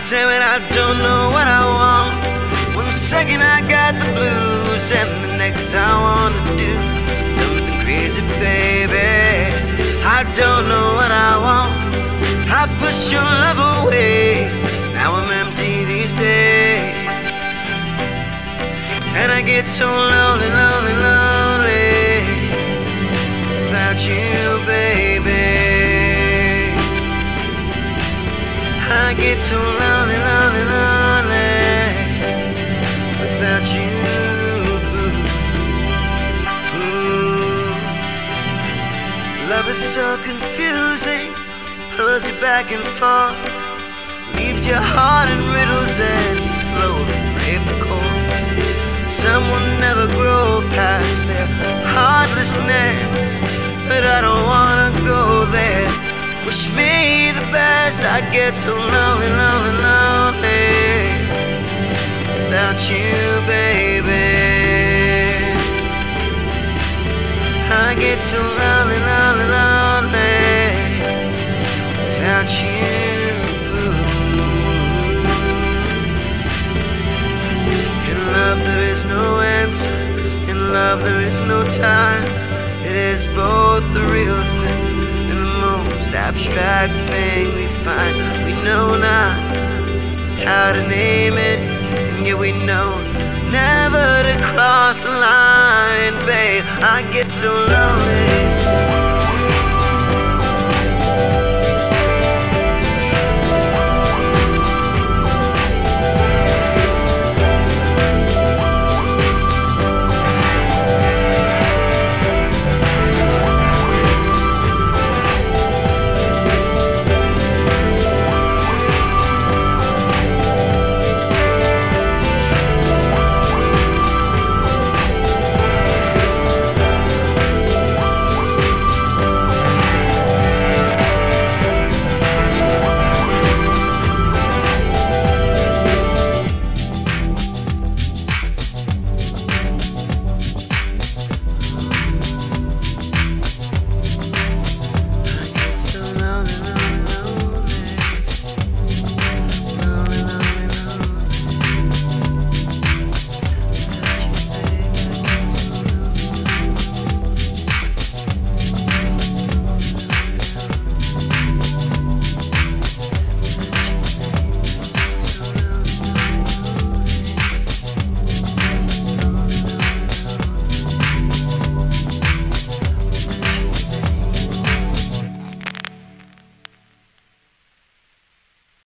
damn it, I don't know what I want. One second I got the blues, and the next I wanna do something crazy, baby. I don't know what I want. I pushed your love away, now I'm empty these days. And I get so lonely, lonely, lonely without you, baby. I get so lonely, lonely, lonely without you. Ooh. Love is so confusing, pulls you back and forth, leaves your heart in riddles as you slowly brave the course. Someone never grow past their heartlessness, but I don't wanna go there. Wish me the best, I get so lonely, lonely, lonely without you, baby. I get so lonely, lonely, lonely without you. In love there is no answer, in love there is no time. It is both the real thing and the most abstract thing we find. We know not how to name it, and yet we know never to cross the line, babe. I get so lonely.